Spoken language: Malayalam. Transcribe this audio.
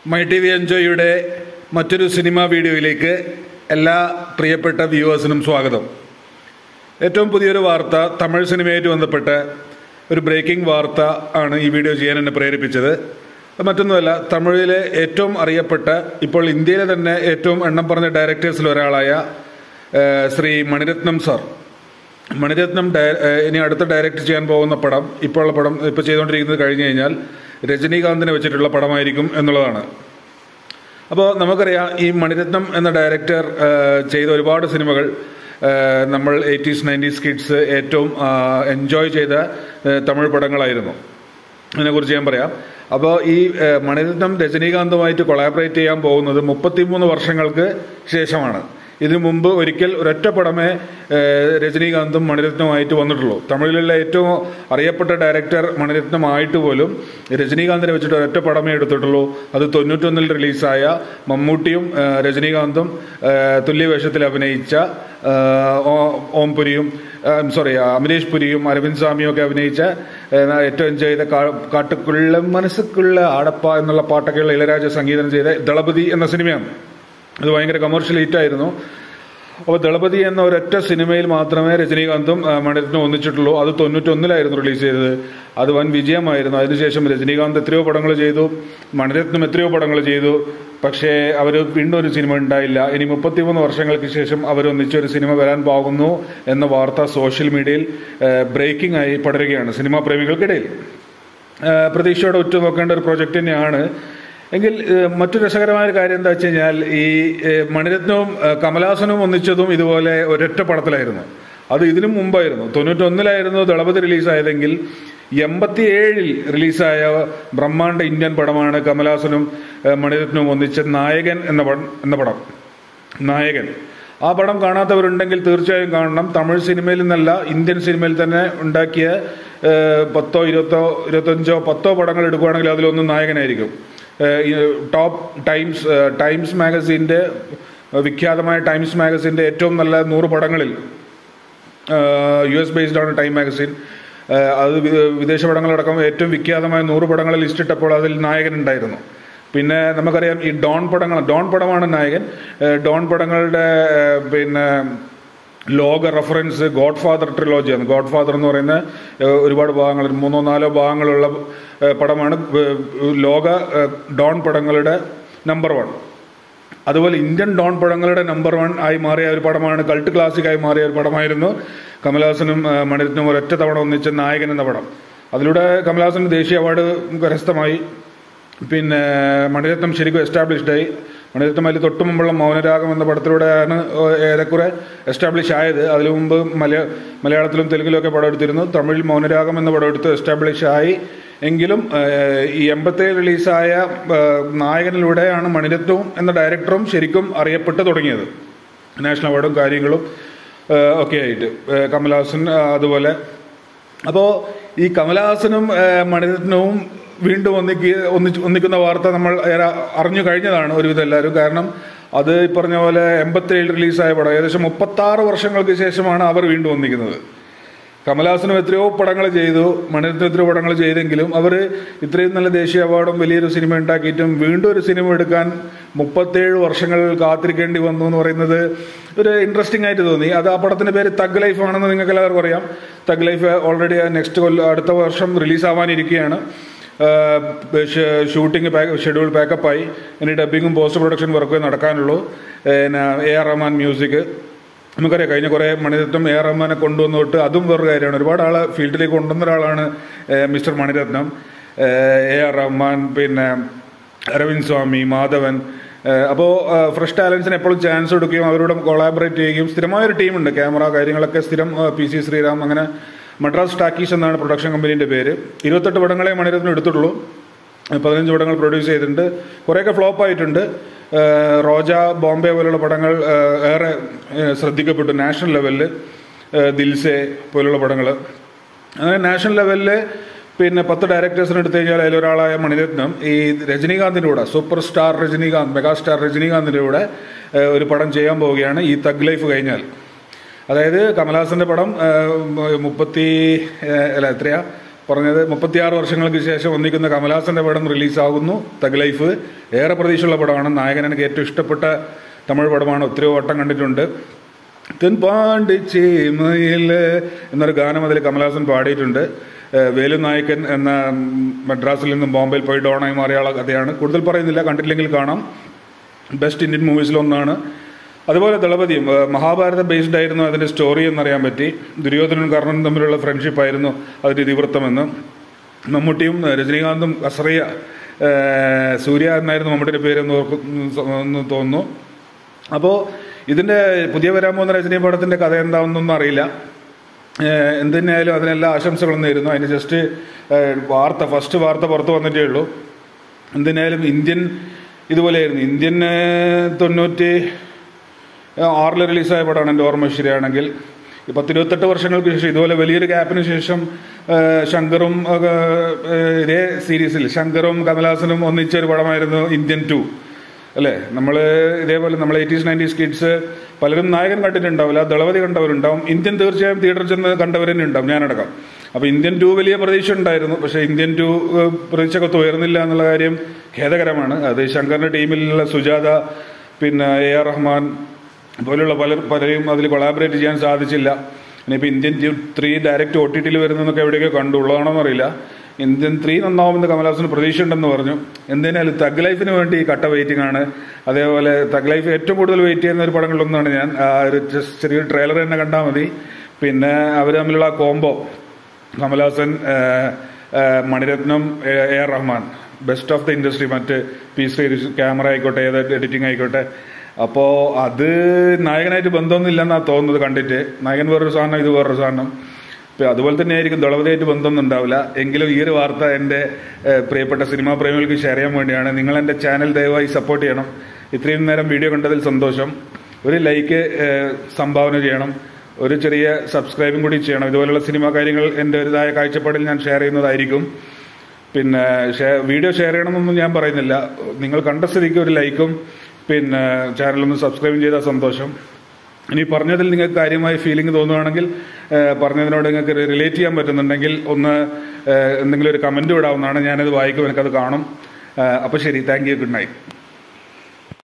മൈ ടി വി എൻജോയുടെ മറ്റൊരു സിനിമാ വീഡിയോയിലേക്ക് എല്ലാ പ്രിയപ്പെട്ട വ്യൂവേഴ്സിനും സ്വാഗതം. ഏറ്റവും പുതിയൊരു വാർത്ത, തമിഴ് സിനിമയായിട്ട് ബന്ധപ്പെട്ട് ഒരു ബ്രേക്കിംഗ് വാർത്ത ആണ് ഈ വീഡിയോ ചെയ്യാൻ എന്നെ പ്രേരിപ്പിച്ചത്. മറ്റൊന്നുമല്ല, തമിഴിലെ ഏറ്റവും അറിയപ്പെട്ട, ഇപ്പോൾ ഇന്ത്യയിലെ തന്നെ ഏറ്റവും എണ്ണം പറഞ്ഞ ഡയറക്ടേഴ്സിൽ ഒരാളായ ശ്രീ മണിരത്നം സാർ. മണിരത്നം ഇനി അടുത്ത ഡയറക്റ്റ് ചെയ്യാൻ പോകുന്ന പടം, ഇപ്പോൾ ചെയ്തുകൊണ്ടിരിക്കുന്നത് കഴിഞ്ഞു കഴിഞ്ഞാൽ രജനീകാന്തിനെ വെച്ചിട്ടുള്ള പടമായിരിക്കും എന്നുള്ളതാണ്. അപ്പോൾ നമുക്കറിയാം, ഈ മണിരത്നം എന്ന ഡയറക്ടർ ചെയ്ത ഒരുപാട് സിനിമകൾ നമ്മൾ 80s 90s കിഡ്സ് ഏറ്റവും എൻജോയ് ചെയ്ത തമിഴ് പടങ്ങളായിരുന്നു. അതിനെക്കുറിച്ച് ഞാൻ പറയാം. അപ്പോൾ ഈ മണിരത്നം രജനീകാന്തുമായിട്ട് കൊളാബറേറ്റ് ചെയ്യാൻ പോകുന്നത് 33 വർഷങ്ങൾക്ക് ശേഷമാണ്. ഇതിനു മുമ്പ് ഒരിക്കൽ ഒരൊറ്റ പടമേ രജനീകാന്തും മണിരത്നവുമായിട്ട് വന്നിട്ടുള്ളൂ. തമിഴിലുള്ള ഏറ്റവും അറിയപ്പെട്ട ഡയറക്ടർ മണിരത്നമായിട്ട് പോലും രജനീകാന്തിനെ വെച്ചിട്ട് ഒരൊറ്റ പടമേ എടുത്തിട്ടുള്ളൂ. അത് 91 റിലീസായ മമ്മൂട്ടിയും രജനീകാന്തും തുല്യവേഷത്തിൽ അഭിനയിച്ച അമരീഷ് പുരിയും അരവിന്ദ് സ്വാമിയും ഒക്കെ അഭിനയിച്ച ഏറ്റവും എൻജോയ് ചെയ്ത കാട്ടുക്കുള്ള മനസ്സുക്കുള്ള ആടപ്പ എന്നുള്ള പാട്ടൊക്കെയുള്ള ഇളയരാജ സംഗീതം ചെയ്ത ദളപതി എന്ന സിനിമയാണ്. അത് ഭയങ്കര കമേഴ്ഷ്യൽ ഹിറ്റായിരുന്നു. അപ്പോൾ ദളപതി എന്ന ഒരൊറ്റ സിനിമയിൽ മാത്രമേ രജനീകാന്തും മണിരത്നം ഒന്നിച്ചിട്ടുള്ളൂ. അത് 91 റിലീസ് ചെയ്തത്. അത് വൻ വിജയമായിരുന്നു. അതിനുശേഷം രജനീകാന്ത് എത്രയോ പടങ്ങൾ ചെയ്തു, മണിരത്നം എത്രയോ പടങ്ങൾ ചെയ്തു. പക്ഷേ അവർ വീണ്ടും ഒരു സിനിമ ഉണ്ടായില്ല. ഇനി 33 വർഷങ്ങൾക്ക് ശേഷം അവരൊന്നിച്ചൊരു സിനിമ വരാൻ പോകുന്നു എന്ന വാർത്ത സോഷ്യൽ മീഡിയയിൽ ബ്രേക്കിംഗ് ആയി പടരുകയാണ് സിനിമാ പ്രേമികൾക്കിടയിൽ. പ്രതീക്ഷയോടെ ഉറ്റുനോക്കേണ്ട ഒരു പ്രൊജക്ട് തന്നെയാണ്. എങ്കിൽ മറ്റൊരു രസകരമായ ഒരു കാര്യം എന്താ വെച്ച് കഴിഞ്ഞാൽ, ഈ മണിരത്നവും കമലഹാസനും ഒന്നിച്ചതും ഇതുപോലെ ഒരൊറ്റ പടത്തിലായിരുന്നു. അത് ഇതിനു മുമ്പായിരുന്നു. 91 ദളപതി റിലീസായതെങ്കിൽ 87 റിലീസായ ബ്രഹ്മാണ്ഡ ഇന്ത്യൻ പടമാണ് കമലഹാസനും മണിരത്നവും ഒന്നിച്ച നായകൻ എന്ന പടം. നായകൻ. ആ പടം കാണാത്തവരുണ്ടെങ്കിൽ തീർച്ചയായും കാണണം. തമിഴ് സിനിമയിൽ നിന്നല്ല, ഇന്ത്യൻ സിനിമയിൽ തന്നെ ഉണ്ടാക്കിയ 10, 20, 25 10 പടങ്ങൾ എടുക്കുകയാണെങ്കിൽ അതിലൊന്നും നായകനായിരിക്കും. ടോപ്പ് ടൈംസ് മാഗസീൻ്റെ വിഖ്യാതമായ ടൈംസ് മാഗസീൻ്റെ ഏറ്റവും നല്ല 100 പടങ്ങളിൽ US ബേസ്ഡ് ആണ് ടൈം മാഗസീൻ. അത് വിദേശ പടങ്ങളടക്കം ഏറ്റവും വിഖ്യാതമായ 100 പടങ്ങൾ ലിസ്റ്റ് ഇട്ടപ്പോൾ അതിൽ നായകൻ ഉണ്ടായിരുന്നു. പിന്നെ നമുക്കറിയാം, ഈ ഡോൺ പടമാണ് നായകൻ. ഡോൺ പടങ്ങളുടെ ലോക റെഫറൻസ് ഗോഡ് ഫാദർ ട്രിലോജിയാണ്. ഗോഡ് ഫാദർ എന്ന് പറയുന്ന ഒരുപാട് ഭാഗങ്ങൾ, 3-4 ഭാഗങ്ങളുള്ള പടമാണ് ലോക ഡോൺ പടങ്ങളുടെ നമ്പർ 1. അതുപോലെ ഇന്ത്യൻ ഡോൺ പടങ്ങളുടെ നമ്പർ 1 ആയി മാറിയ ഒരു പടമാണ്, കൾട്ട് ക്ലാസിക്കായി മാറിയ ഒരു പടമായിരുന്നു കമലഹാസനും മണിരത്നവും ഒരൊറ്റ തവണ ഒന്നിച്ച നായകൻ എന്ന പടം. അതിലൂടെ കമലഹാസന് ദേശീയ അവാർഡ് കരസ്ഥമായി. പിന്നെ മണിരത്നം ശരിക്കും എസ്റ്റാബ്ലിഷ്ഡായി. മണിരത്നം അതിൽ തൊട്ടു മുമ്പുള്ള മൗനരാഗം എന്ന പടത്തിലൂടെയാണ് ഏറെക്കുറെ എസ്റ്റാബ്ലിഷ് ആയത്. അതിനു മുമ്പ് മലയാളത്തിലും തെലുങ്കിലുമൊക്കെ പടം എടുത്തിരുന്നു. തമിഴിൽ മൗനരാഗം എന്ന പടം എടുത്ത് എസ്റ്റാബ്ലിഷ് ആയി. എങ്കിലും ഈ 87 റിലീസായ നായകനിലൂടെയാണ് മണിരത്നവും എന്ന ഡയറക്ടറും ശരിക്കും അറിയപ്പെട്ട് തുടങ്ങിയത്. നാഷണൽ അവാർഡും കാര്യങ്ങളും ഒക്കെ ആയിട്ട് കമലഹാസൻ അതുപോലെ. അപ്പോൾ ഈ കമലഹാസനും മണിരത്നവും വീണ്ടും ഒന്നിക്കുന്ന വാർത്ത നമ്മൾ അറിഞ്ഞു കഴിഞ്ഞതാണ് ഒരുവിധം എല്ലാവരും. കാരണം അത് ഈ പറഞ്ഞ പോലെ 87 റിലീസായ പടം ഏകദേശം 36 വർഷങ്ങൾക്ക് ശേഷമാണ് അവർ വീണ്ടും ഒന്നിക്കുന്നത്. കമലഹാസനും എത്രയോ പടങ്ങൾ ചെയ്തു, മണിരത്നം എത്രയോ പടങ്ങൾ ചെയ്തെങ്കിലും അവർ ഇത്രയും നല്ല ദേശീയ അവാർഡും വലിയൊരു സിനിമ ഉണ്ടാക്കിയിട്ടും വീണ്ടും ഒരു സിനിമ എടുക്കാൻ 37 വർഷങ്ങൾ കാത്തിരിക്കേണ്ടി വന്നു എന്ന് പറയുന്നത് ഒരു ഇൻട്രസ്റ്റിംഗ് ആയിട്ട് തോന്നി. അത് ആ പടത്തിന്റെ പേര് തഗ് ലൈഫ് ആണെന്ന് നിങ്ങൾക്ക് എല്ലാവർക്കും അറിയാം. തഗ് ലൈഫ് ഓൾറെഡി അടുത്ത വർഷം റിലീസാവാനിരിക്കുകയാണ്. ഷൂട്ടിംഗ് ഷെഡ്യൂൾ പാക്കപ്പായി. ഇനി ഡബിങ്ങും പോസ്റ്റ് പ്രൊഡക്ഷൻ വർക്കേ നടക്കാനുള്ളൂ. AR Rahman music. നമുക്കറിയാം, കഴിഞ്ഞ കുറേ മണിരത്നം AR റഹ്മാനെ കൊണ്ടുവന്നു തൊട്ട് അതും വേറൊരു കാര്യമാണ്. ഒരുപാട് ആളെ ഫീൽഡിലേക്ക് കൊണ്ടുവന്ന ഒരാളാണ് മിസ്റ്റർ മണിരത്നം. AR റഹ്മാൻ, പിന്നെ അരവിന്ദ് സ്വാമി, മാധവൻ. അപ്പോൾ ഫ്രഷ് ടാലൻസിന് എപ്പോഴും ചാൻസ് കൊടുക്കുകയും അവരോട് കൊളാബറേറ്റ് ചെയ്യുകയും സ്ഥിരമായൊരു ടീമുണ്ട്. ക്യാമറ കാര്യങ്ങളൊക്കെ സ്ഥിരം PC ശ്രീറാം. അങ്ങനെ മദ്രാസ് ടാക്കീസ് എന്നാണ് പ്രൊഡക്ഷൻ കമ്പനീൻ്റെ പേര്. 28 പടങ്ങളെ മണിരത്നം എടുത്തിട്ടുള്ളൂ. 15 പടങ്ങൾ പ്രൊഡ്യൂസ് ചെയ്തിട്ടുണ്ട്. കുറേയൊക്കെ ഫ്ലോപ്പ് ആയിട്ടുണ്ട്. റോജ, ബോംബെ പോലുള്ള പടങ്ങൾ ഏറെ ശ്രദ്ധിക്കപ്പെട്ടു നാഷണൽ ലെവലിൽ. ദിൽസെ പോലുള്ള പടങ്ങൾ. അങ്ങനെ നാഷണൽ ലെവലിൽ പിന്നെ 10 ഡയറക്ടേഴ്സിന് എടുത്തു കഴിഞ്ഞാൽ അതിലൊരാളായ മണിരത്നം ഈ രജനീകാന്തിൻ്റെ കൂടെ, സൂപ്പർ സ്റ്റാർ രജനീകാന്ത്, മെഗാസ്റ്റാർ രജനീകാന്തിൻ്റെ കൂടെ ഒരു പടം ചെയ്യാൻ പോവുകയാണ് ഈ തഗ് ലൈഫ് കഴിഞ്ഞാൽ. അതായത് കമലഹാസന്റെ പടം 30 പറഞ്ഞത് 36 വർഷങ്ങൾക്ക് ശേഷം ഒന്നിക്കുന്ന കമലഹാസന്റെ പടം റിലീസാകുന്നു. തഗ് ലൈഫ് ഏറെ പ്രതീക്ഷയുള്ള പടമാണ്. നായകൻ എനിക്ക് ഏറ്റവും ഇഷ്ടപ്പെട്ട തമിഴ് പടമാണ്. ഒത്തിരി വട്ടം കണ്ടിട്ടുണ്ട്. തെൻപാണ്ടിച്ചേമയിൽ എന്നൊരു ഗാനം അതിൽ കമലഹാസൻ പാടിയിട്ടുണ്ട്. വേലു നായകൻ എന്ന മദ്രാസിൽ നിന്നും ബോംബെയിൽ പോയി ഡോണായി മാറിയ ആളെ കഥയാണ്. കൂടുതൽ പറയുന്നില്ല, കണ്ടിട്ടില്ലെങ്കിൽ കാണാം. ബെസ്റ്റ് ഇന്ത്യൻ മൂവീസിലൊന്നാണ്. അതുപോലെ ദളപതിയും മഹാഭാരത ബേസ്ഡ് ആയിരുന്നു അതിന്റെ സ്റ്റോറി എന്നറിയാൻ പറ്റി. ദുര്യോധനനും കർണനും തമ്മിലുള്ള ഫ്രണ്ട്ഷിപ്പ് ആയിരുന്നു അതിന്റെ ഇതിവൃത്തമെന്ന്. മമ്മൂട്ടിയും രജനീകാന്തും അസറിയ സൂര്യ എന്നായിരുന്നു മമ്മൂട്ടിയുടെ പേരെന്ന് തോന്നുന്നു. അപ്പോൾ ഇതിന്റെ പുതിയ വരാൻ പോകുന്ന രജനി പടത്തിന്റെ കഥ എന്താണെന്നൊന്നും അറിയില്ല. എന്തിനായാലും അതിനെല്ലാം ആശംസകളും നേരുന്നു. അതിന് ജസ്റ്റ് ഫസ്റ്റ് വാർത്ത പുറത്ത് വന്നിട്ടേ ഉള്ളൂ. എന്തിനായാലും ഇന്ത്യൻ ഇതുപോലെയായിരുന്നു. ഇന്ത്യൻ 96 റിലീസായ പടമാണ് എൻ്റെ ഓർമ്മ ശരിയാണെങ്കിൽ. 10-28 വർഷങ്ങൾക്ക് ശേഷം ഇതുപോലെ വലിയൊരു ഗ്യാപ്പിന് ശേഷം ശങ്കറും ഇതേ സീരീസിൽ ശങ്കറും കമലഹാസനും ഒന്നിച്ചൊരു പടമായിരുന്നു ഇന്ത്യൻ 2 അല്ലേ. നമ്മൾ ഇതേപോലെ നമ്മൾ 80s 90s കിഡ്സ് പലരും നായകൻ കണ്ടിട്ടുണ്ടാവില്ല, ദളപതി കണ്ടവരുണ്ടാവും. ഇന്ത്യൻ തീർച്ചയായും തിയേറ്ററിൽ ചെന്ന് കണ്ടവരെന്നെ ഉണ്ടാവും, ഞാനടക്കം. അപ്പോൾ ഇന്ത്യൻ 2 വലിയ പ്രതീക്ഷ ഉണ്ടായിരുന്നു. പക്ഷേ ഇന്ത്യൻ 2 പ്രതീക്ഷക്കൊത്ത് ഉയർന്നില്ല എന്നുള്ള കാര്യം ഖേദകരമാണ്. അത് ശങ്കറിന്റെ ടീമിലുള്ള സുജാത, പിന്നെ AR റഹ്മാൻ പോലുള്ള പലരെയും അതിൽ കൊളാബറേറ്റ് ചെയ്യാൻ സാധിച്ചില്ല. ഇനിയിപ്പോൾ ഇന്ത്യൻ 3 ഡയറക്റ്റ് OTT വരുന്നതൊക്കെ എവിടെയൊക്കെ കണ്ടു, ഉള്ളതാണോ എന്നറിയില്ല. ഇന്ത്യൻ 3 നന്നാവുമെന്ന് കമലഹാസന് പ്രതീക്ഷ ഉണ്ടെന്ന് പറഞ്ഞു. എന്തിനാലും തഗ് ലൈഫിന് വേണ്ടി കട്ട വെയിറ്റിംഗ് ആണ്. അതേപോലെ തഗ് ലൈഫ് ഏറ്റവും കൂടുതൽ വെയിറ്റ് ചെയ്യുന്ന ഒരു പടങ്ങളിലൊന്നാണ് ഞാൻ. ഒരു ചെറിയൊരു ട്രെയിലർ തന്നെ കണ്ടാൽ മതി. പിന്നെ അവർ തമ്മിലുള്ള combo Kamal Haasan, Mani Ratnam, AR Rahman, best of the industry. മറ്റ് പീസ് ക്യാമറ ആയിക്കോട്ടെ, ഏത് എഡിറ്റിംഗ് ആയിക്കോട്ടെ. അപ്പോൾ അത് നായകനായിട്ട് ബന്ധമൊന്നുമില്ലെന്നാണ് തോന്നുന്നത് കണ്ടിട്ട്. നായകൻ വേറൊരു സാധനം, ഇത് വേറൊരു സാധനം. അതുപോലെ തന്നെ ആയിരിക്കും ദളപതിയായിട്ട് ബന്ധമൊന്നും ഉണ്ടാവില്ല. എങ്കിലും ഈ ഒരു വാർത്ത എൻ്റെ പ്രിയപ്പെട്ട സിനിമാ പ്രേമികൾക്ക് ഷെയർ ചെയ്യാൻ വേണ്ടിയാണ്. നിങ്ങൾ എൻ്റെ ചാനൽ ദയവായി സപ്പോർട്ട് ചെയ്യണം. ഇത്രയും നേരം വീഡിയോ കണ്ടതിൽ സന്തോഷം. ഒരു ലൈക്ക് സംഭാവന ചെയ്യണം, ഒരു ചെറിയ സബ്സ്ക്രൈബും കൂടി ചെയ്യണം. ഇതുപോലുള്ള സിനിമാ കാര്യങ്ങൾ എൻ്റെ ഒരുതായ കാഴ്ചപ്പാടിൽ ഞാൻ ഷെയർ ചെയ്യുന്നതായിരിക്കും. പിന്നെ വീഡിയോ ഷെയർ ചെയ്യണമെന്നൊന്നും ഞാൻ പറയുന്നില്ല. നിങ്ങൾ കണ്ട സ്ഥിതിക്ക് ഒരു ലൈക്കും പിന്നെ ചാനലൊന്ന് സബ്സ്ക്രൈബും ചെയ്താൽ സന്തോഷം. ഇനി പറഞ്ഞതിൽ നിങ്ങൾക്ക് കാര്യമായ ഫീലിംഗ് തോന്നുകയാണെങ്കിൽ, പറഞ്ഞതിനോട് നിങ്ങൾക്ക് റിലേറ്റ് ചെയ്യാൻ പറ്റുന്നുണ്ടെങ്കിൽ ഒന്ന് എന്തെങ്കിലും ഒരു കമൻറ്റ് വിടാവുന്നതാണ്. ഞാനത് വായിക്കും, എനിക്കത് കാണും. അപ്പോൾ ശരി, താങ്ക് യു, ഗുഡ് നൈറ്റ്.